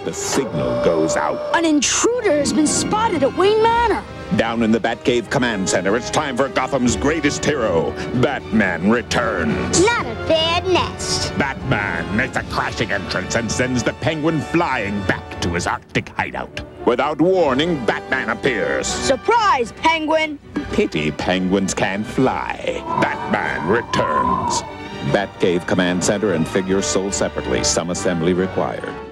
The signal goes out. An intruder has been spotted at Wayne Manor. Down in the Batcave Command Center, it's time for Gotham's greatest hero. Batman returns. Not a bad nest. Batman makes a crashing entrance and sends the Penguin flying back to his Arctic hideout. Without warning, Batman appears. Surprise, Penguin! Pity penguins can't fly. Batman returns. Batcave Command Center and figures sold separately. Some assembly required.